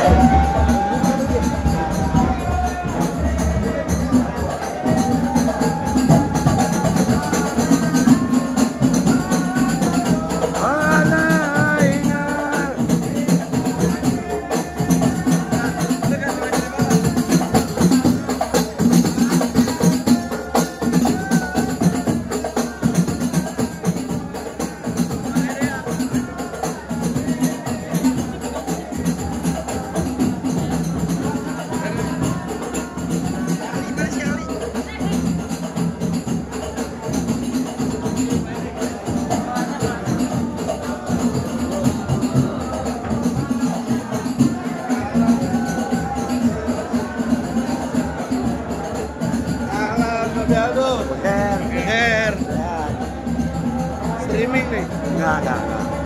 Her. Streaming nih? Enggak.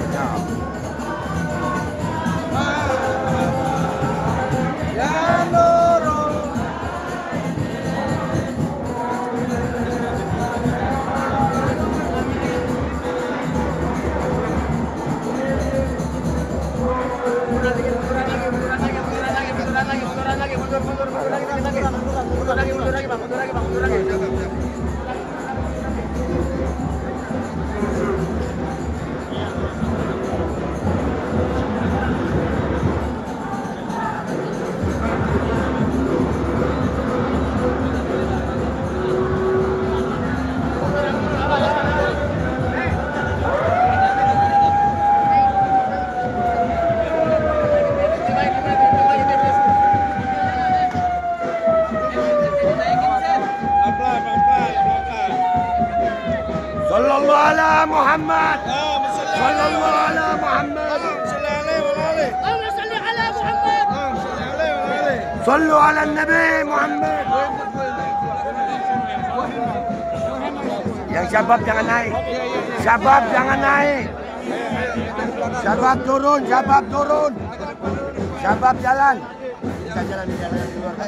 Ya Nurul. Mundur lagi. Sallallahu ala Muhammad. Sallallahu ala Muhammad. Sallu ala Nabi Muhammad. Yang syabab jangan naik. Syabab jangan naik. Syabab turun, syabab turun. Syabab jalan. Kita jalan di jalan di luar.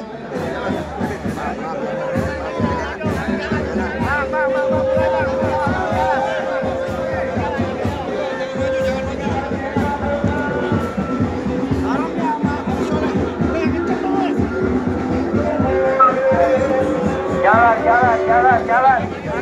Jalan.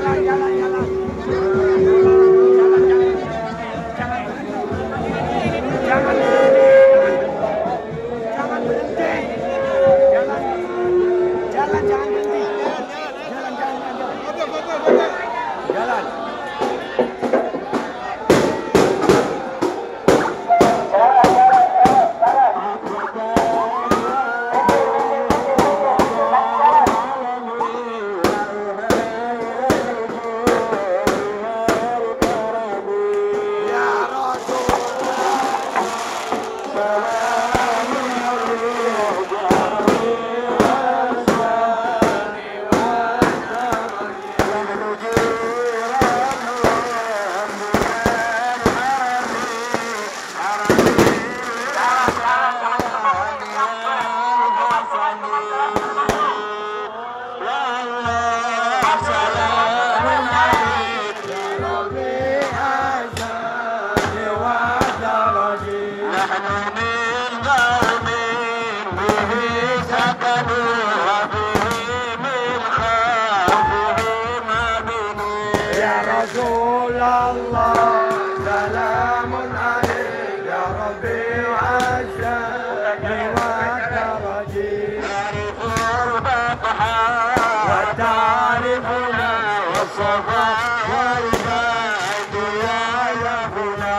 رسول الله سلام عليك يا ربي عشاني وترجي تعرف الفتحة وتعرفنا والصفا والبعد يا يهنا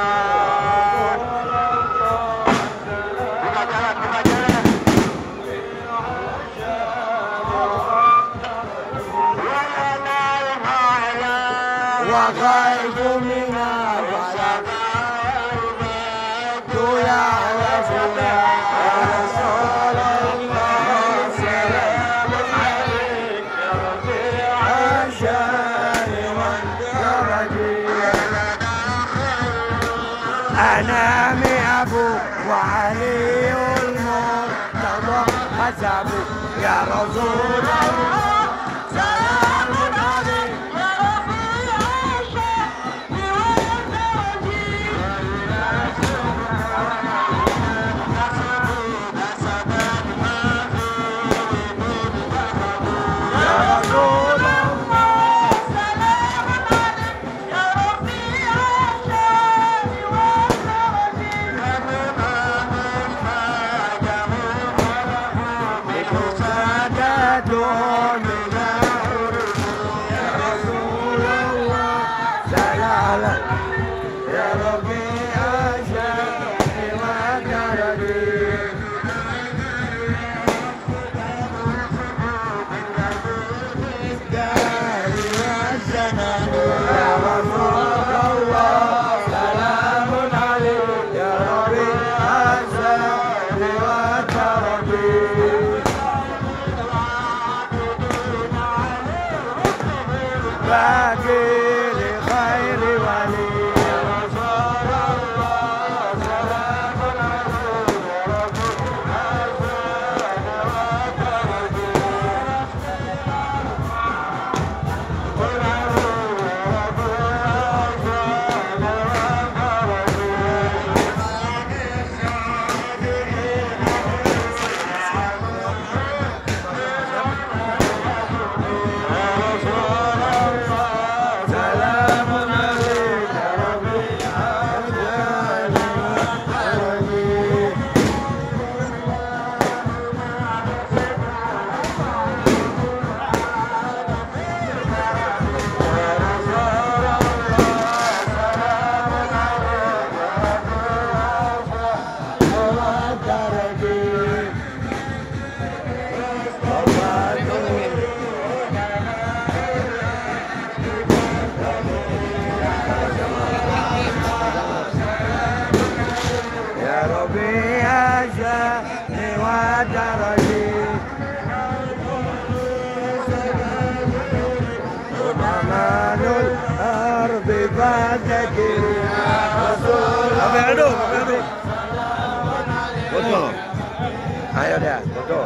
وخيف من الفلك يا رسول الله سلام عليك يا ربي عشان والدرجي أنا أبو وعلي المرتضى حسبي يا رسول الله باقي لخير ولي يا رسول الله سلام عليك يا ربي foto. Ayo dia, foto.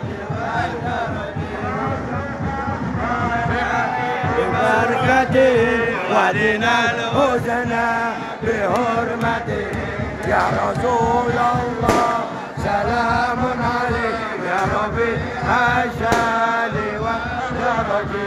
Berkati wadinal husna bihormati ya Rasulullah salamun alaik ya Rabbi asyali wa darajati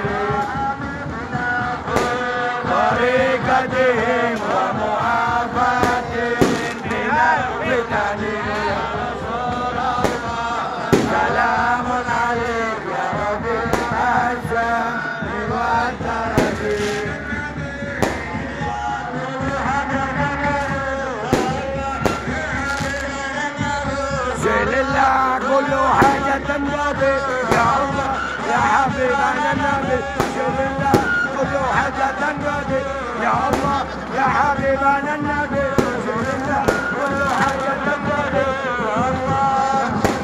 طريقتهم ومعافاتهم من الفتن يا رسول الله سلام عليك يا ربي الشام والدرج شيل الله كل حاجة تنقضي يا الله يا حبيبنا النبي شيل الله كل حاجة تنقضي يا الله يا حبيبنا النبي شيل الله كل حاجة تنقضي يا الله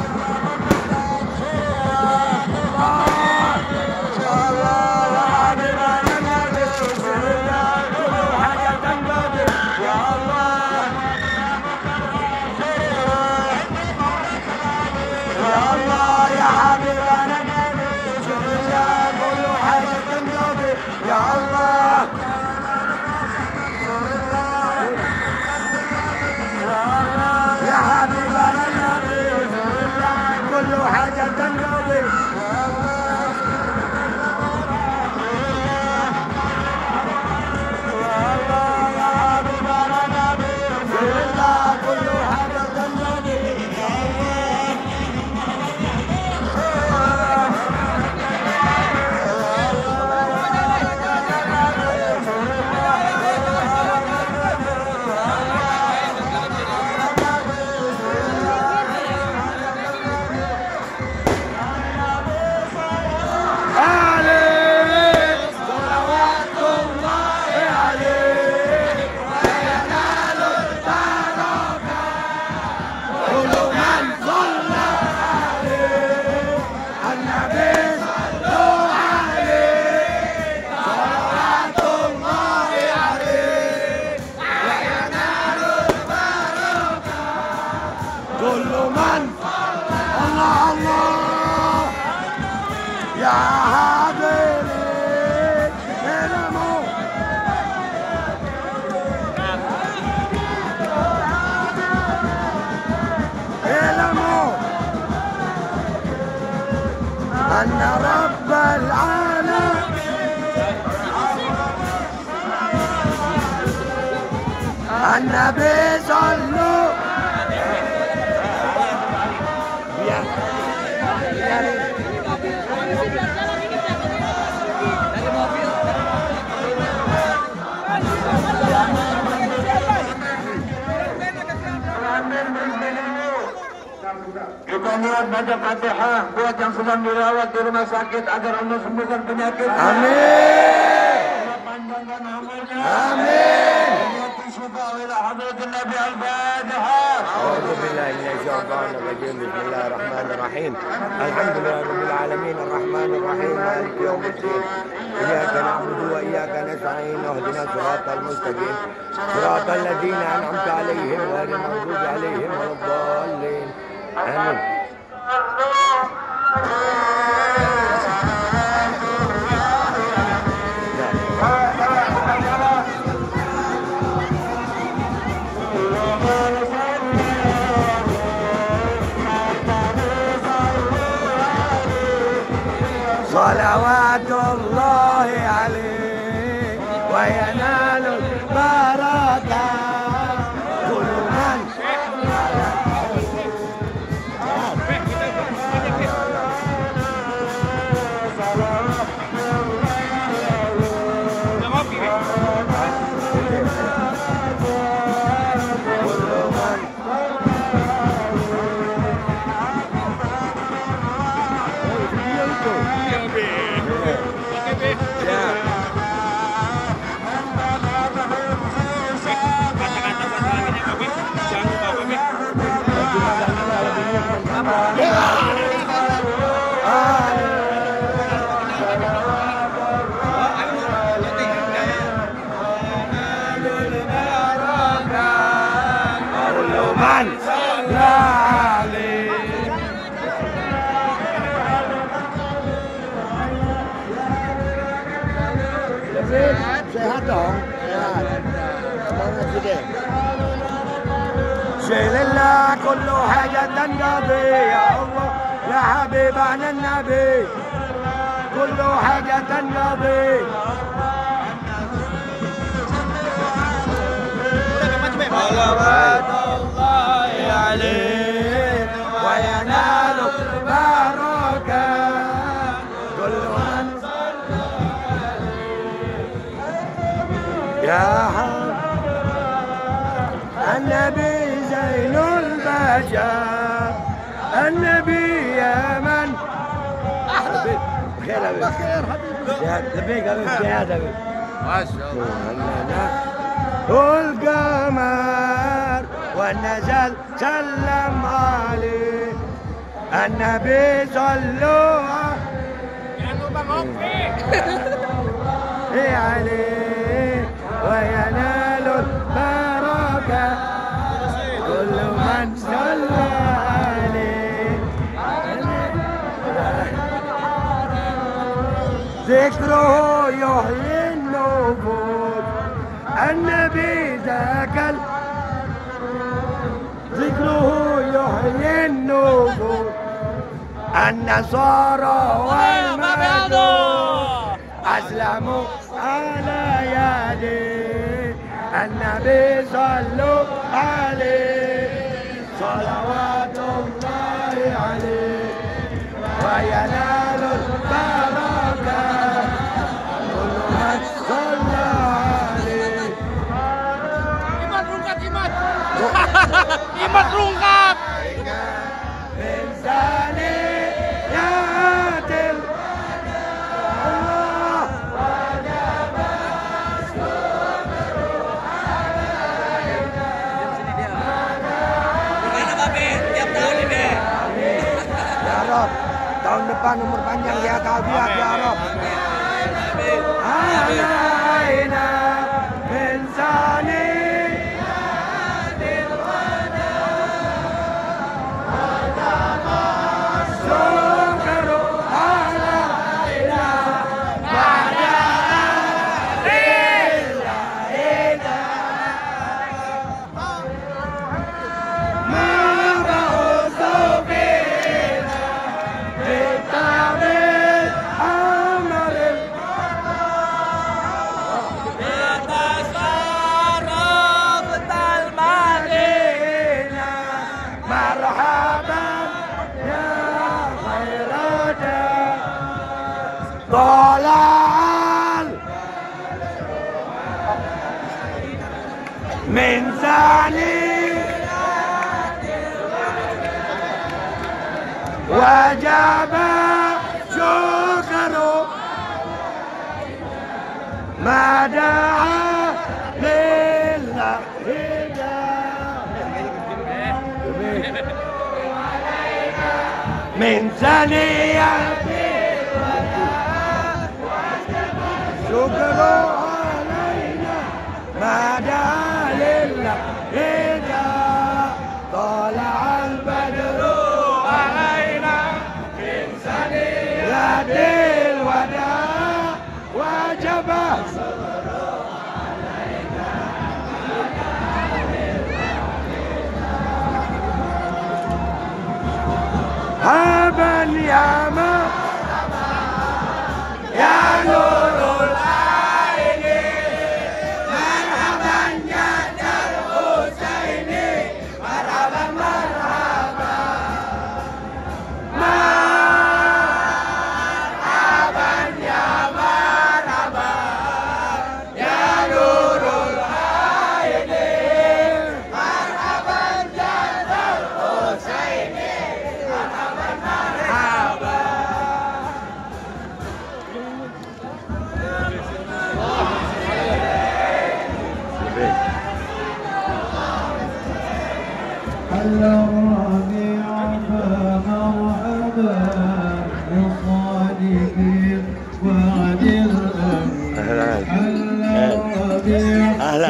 أن رب العالم النبي صلوا Kita niat baca Fatihah buat yang sedang dirawat di rumah sakit agar Allah sembuhkan penyakit. Amin. Panjangkan umurnya. Amin. Syufa ila hadratin Nabi al-Fatihah. أعوذ بالله من الشيطان الرجيم بسم الله الرحمن الرحيم الحمد لله رب العالمين الرحمن الرحيم مالك يوم الدين إياك نعبد وإياك نستعين اهدنا الصراط المستقيم صراط الذين أنعمت عليهم غير المغضوب عليهم ولا الضالين آمين. صلوات الله عليه وينال البركة كل من sehat dong, sehat. Semangat gede. شيلنا كل حاجة تنقضي يا الله يا حبيبنا النبي كل حاجة تنقضي صلوات الله عليه وينال البركة كل من يا النبي زين البشر النبي يا من أحلى بخير لبيك حبيبي ما شاء الله والقمر والنزل سلم عليه النبي صلوا عليه وينال البركة كل من صلى عليه ذكره يحيي النفوس النبي ذاك ذكره يحيي النفوس النصارى والمجوس أسلموا على يديه النبي صلوا عليه صلوات الله عليه وينال البركة كل من صلى عليه Imat rungkat imat. Imat rungkat. من ثنيات الله tahun depan umur panjang ya kafiat ya Rob. Alaina insani طلع من ثاني وجب شكره ما دعا لله من ثانية شكر علينا ما دعا لله إذا طلع البدر علينا من ثنيات الوداع وجب الصبر علينا هبا يا مرحبا يا نور العين مرحبا جد الحسين مرحبا مرحبا مرحبا يا مرحبا يا نور العين مرحبا جد الحسين مرحبا مرحبا. الربيع فمرحبا بالصادقين وعد الأمين. أهلا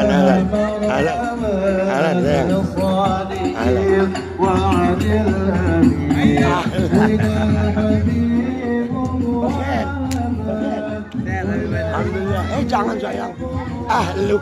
بالصادقين وعد الأمين. إلى الحبيب محمد. Alhamdulillah. Jangan sayang. Ahluk.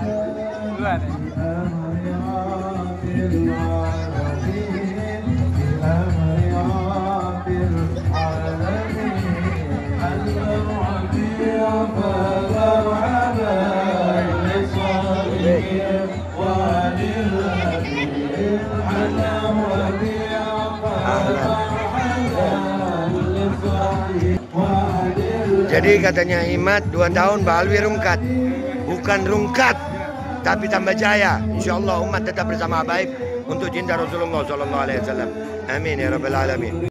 Jadi katanya Imad 2 tahun Balwi rungkat. Bukan rungkat, tapi tambah jaya. InsyaAllah umat tetap bersama baik untuk cinta Rasulullah SAW. Amin ya Rabbal Alamin.